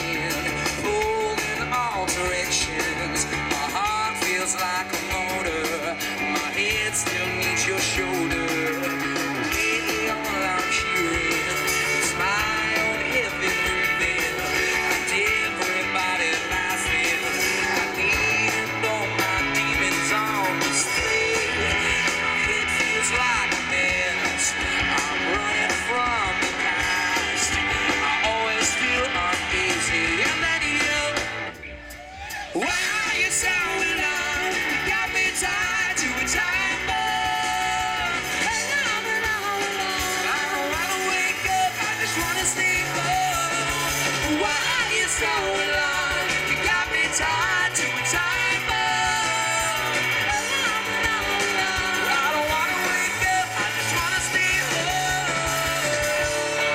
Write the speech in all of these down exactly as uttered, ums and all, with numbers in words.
wind, pulled in all directions. My heart feels like a motor, my head still needs your shoulder. Lately all I'm hearing is my own heaven breathing, and everybody laughing. I need all my demons on display. My head feels like a mess, I'm running from the past. I always feel uneasy, and then you, why are you so in love? You got me tied to a time bomb. And I'm in all alone. I don't wanna wake up, I just wanna stay home. Why are you so in love? You got me tied to a time bomb. And I'm in all alone. I don't wanna wake up, I just wanna stay home.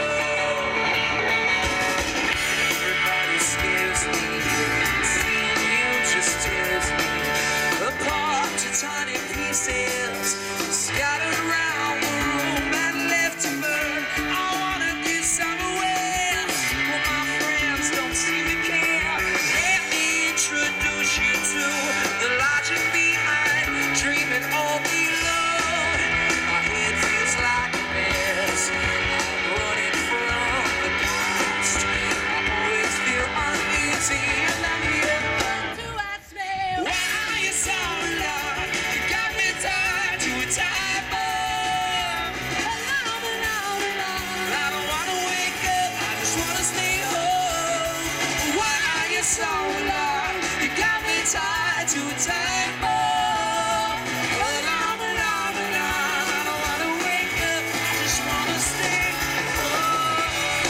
Everybody scares me, seeing you just tears me apart to tiny pieces, scattered around the room and left to burn. I wanna get somewhere, but my friends don't seem to care. Let me introduce you to the logic behind dreaming all below. My head feels like a mess, I'm running from the past. I always feel uneasy, and I'm here to ask me, why are you so in love? You got me tied to a time bomb. And I'm in all alone. I don't wanna wake up, I just wanna stay home. Why are you so in love? You got me tied to a time bomb. And I'm in all alone. I don't wanna wake up, I just wanna stay home.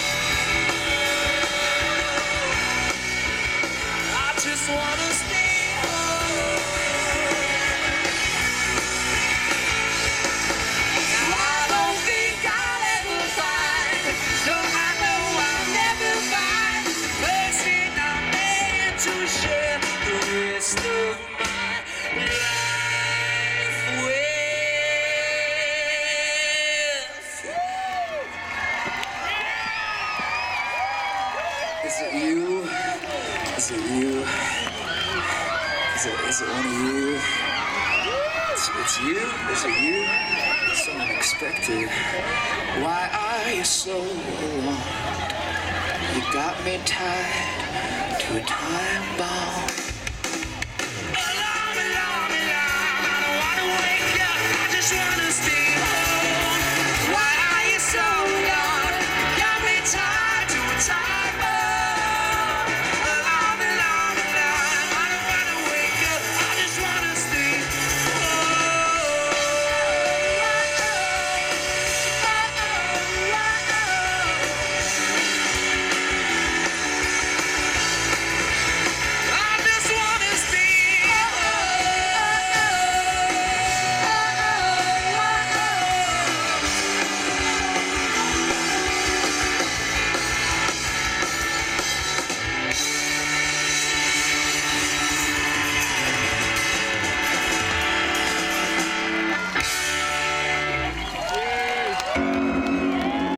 I just wanna stay home. I don't think I'll ever find, no, I know I'll never find the person I'm meant to share the rest of my life with. Is it you? Is it you? Is it, is it one of you? It's, it's you? Is it you? It's so unexpected. Why are you so alarmed? You got me tied to a time bomb.